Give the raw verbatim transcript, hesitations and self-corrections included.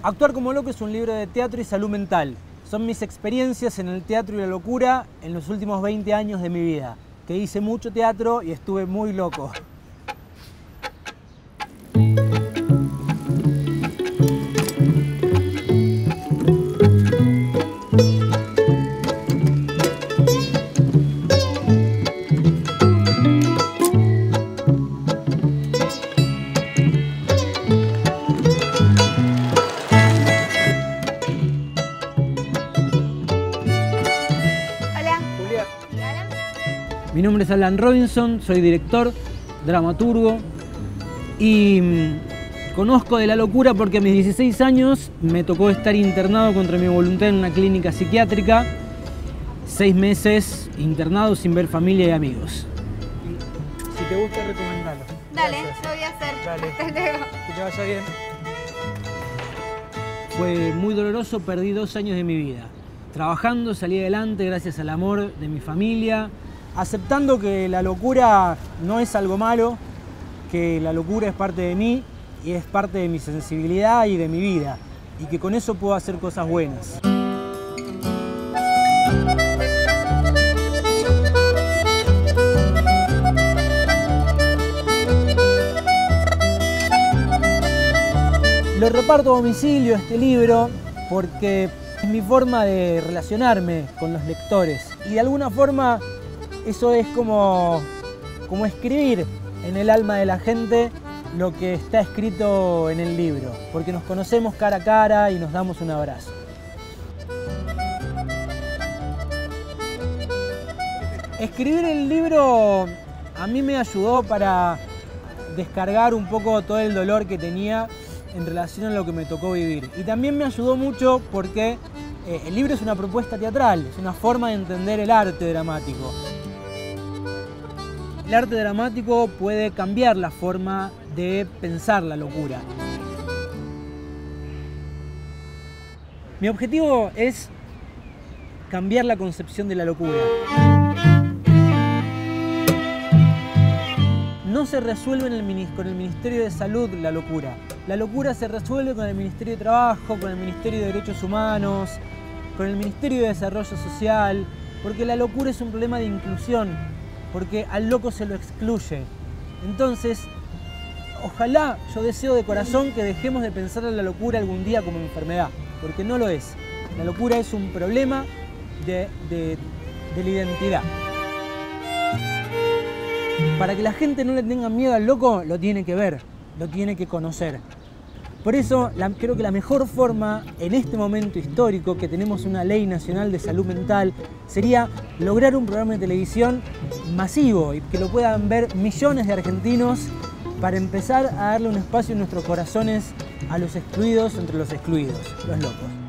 Actuar como loco es un libro de teatro y salud mental. Son mis experiencias en el teatro y la locura en los últimos veinte años de mi vida, que hice mucho teatro y estuve muy loco. Mi nombre es Alan Robinson, soy director, dramaturgo y mmm, conozco de la locura porque a mis dieciséis años me tocó estar internado contra mi voluntad en una clínica psiquiátrica, seis meses internado sin ver familia y amigos. Y si te gusta, recomendalo. Dale, Gracias. lo voy a hacer. Dale. Hasta luego. Que te vaya bien. Fue muy doloroso, perdí dos años de mi vida. Trabajando, salí adelante gracias al amor de mi familia, aceptando que la locura no es algo malo, que la locura es parte de mí y es parte de mi sensibilidad y de mi vida, y que con eso puedo hacer cosas buenas. Lo reparto a domicilio este libro porque es mi forma de relacionarme con los lectores y de alguna forma eso es como, como escribir en el alma de la gente lo que está escrito en el libro, porque nos conocemos cara a cara y nos damos un abrazo. Escribir el libro a mí me ayudó para descargar un poco todo el dolor que tenía en relación a lo que me tocó vivir. Y también me ayudó mucho porque eh, el libro es una propuesta teatral, es una forma de entender el arte dramático. El arte dramático puede cambiar la forma de pensar la locura. Mi objetivo es cambiar la concepción de la locura. No se resuelve en el, con el Ministerio de Salud la locura. La locura se resuelve con el Ministerio de Trabajo, con el Ministerio de Derechos Humanos, con el Ministerio de Desarrollo Social, porque la locura es un problema de inclusión, porque al loco se lo excluye. Entonces, ojalá, yo deseo de corazón que dejemos de pensar en la locura algún día como enfermedad, porque no lo es. La locura es un problema de, de, de la identidad. Para que la gente no le tenga miedo al loco, lo tiene que ver, lo tiene que conocer. Por eso la, creo que la mejor forma en este momento histórico que tenemos una ley nacional de salud mental sería lograr un programa de televisión masivo y que lo puedan ver millones de argentinos para empezar a darle un espacio en nuestros corazones a los excluidos entre los excluidos, los locos.